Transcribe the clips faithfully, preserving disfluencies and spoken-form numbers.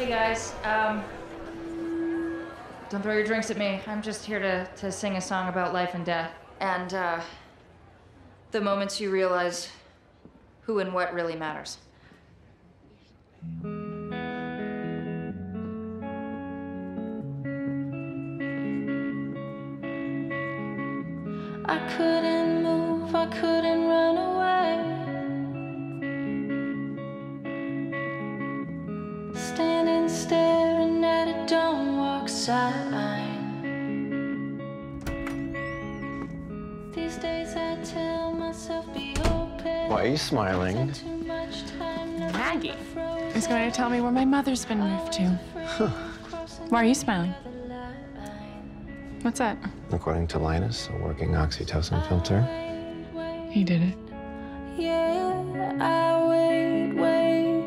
Hey guys, um, don't throw your drinks at me. I'm just here to, to sing a song about life and death. And uh, the moments you realize who and what really matters. I couldn't move, I couldn't run away. Standing staring at a don't walk sign. These days I tell myself be open. Why are you smiling? Maggie is going to tell me where my mother's been moved to. Why are you smiling? What's that? According to Linus, a working oxytocin filter. He did it. Yeah, I wait, wait.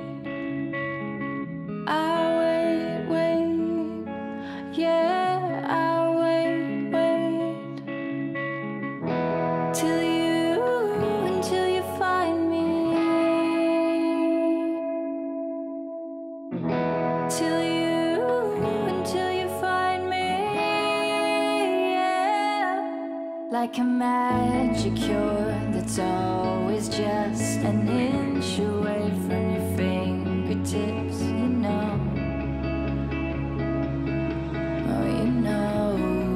I wait, wait. Yeah, I wait, wait. Till you, until you find me. Till you, until you find me. Yeah. Like a magic cure that's always just an inch away from your fingertips, you know. Oh, you know.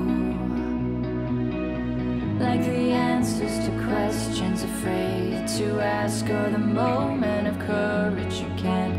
Like the answers to questions afraid to ask, or the moment of courage you can't